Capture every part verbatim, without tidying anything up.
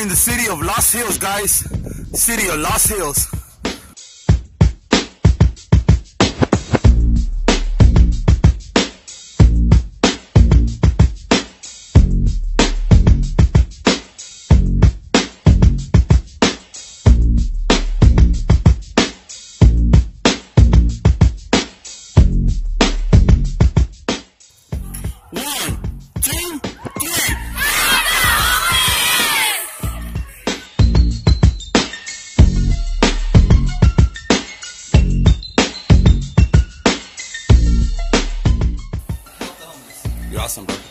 in the city of Los Hills, guys. City of Los Hills. One, two, three. You're awesome, bro.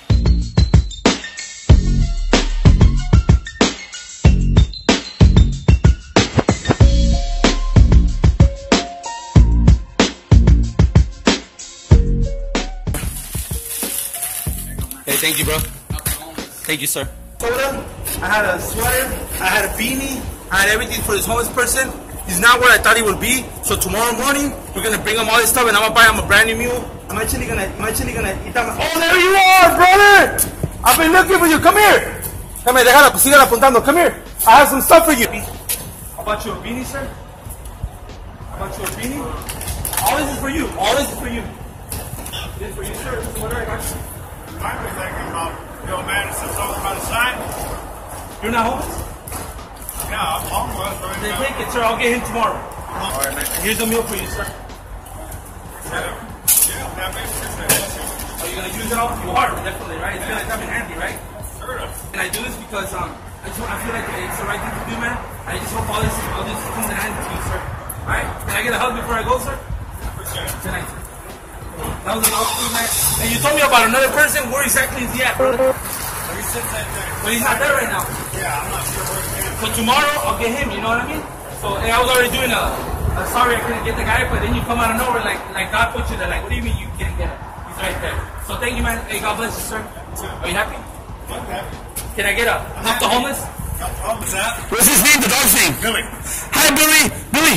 Hey, thank you, bro. Thank you, sir. Soda, I had a sweater, I had a beanie, I had everything for this homeless person. He's not where I thought he would be. So tomorrow morning, we're gonna bring him all this stuff, and I'm gonna buy him a brand new mule. I'm actually gonna, I'm actually gonna eat that. Oh, there you are, brother! I've been looking for you. Come here. Come here. Déjala, sígala apuntando. Come here. I have some stuff for you. How about you a beanie, sir? How about you a beanie? All this is for you. All this is for you. This is for you, sir. This is what I got you. I was thinking about Bill Madison talking about a sign. You're not homeless? Yeah, I'm homeless right Then now. take it, sir. I'll get him tomorrow. All right, man. Here's a meal for you, sir. Yeah, yeah, that makes sense. Are you gonna use it all? You are, definitely, right? It's gonna come in handy, right? Sure. And I do this because um, I just I feel like it's the right thing to do, man. I just hope all this all this comes in handy to you, sir. All right? Can I get a hug before I go, sir? Appreciate it. Tonight, sir. That was an awesome man. And you told me about another person. Where exactly is he at, brother? He sits right there. But he's not there right now. Yeah, I'm not sure where he is. So tomorrow I'll get him. You know what I mean? So and I was already doing a, a sorry I couldn't get the guy, but then you come out of nowhere like like God put you there. Like, what do you mean you can't get him? He's right there. So thank you, man. Hey, God bless you, sir. Are you happy? I'm happy. Can I get a help the homeless? How how was that? What's his name? The dog's name? Billy. Hi, Billy. Billy.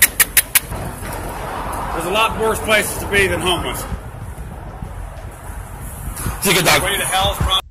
There's a lot worse places to be than homeless. Take a dog. Way to hell is probably.